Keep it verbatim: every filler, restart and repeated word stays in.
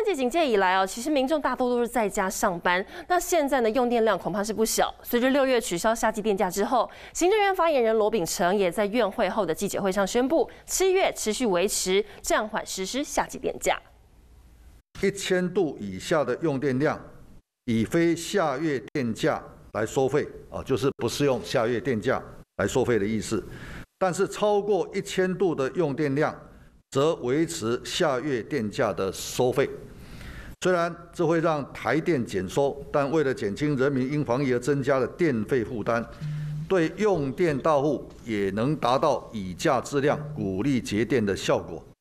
级警戒以来哦，其实民众大多都是在家上班，那现在呢用电量恐怕是不小。随着六月取消夏季电价之后，行政院发言人罗秉成也在院会后的记者会上宣布，七月持续维持暂缓实施夏季电价。 一千度以下的用电量，以非下月电价来收费啊，就是不适用下月电价来收费的意思。但是超过一千度的用电量，则维持下月电价的收费。虽然这会让台电减收，但为了减轻人民因防疫而增加的电费负担，对用电大户也能达到以价质量、鼓励节电的效果。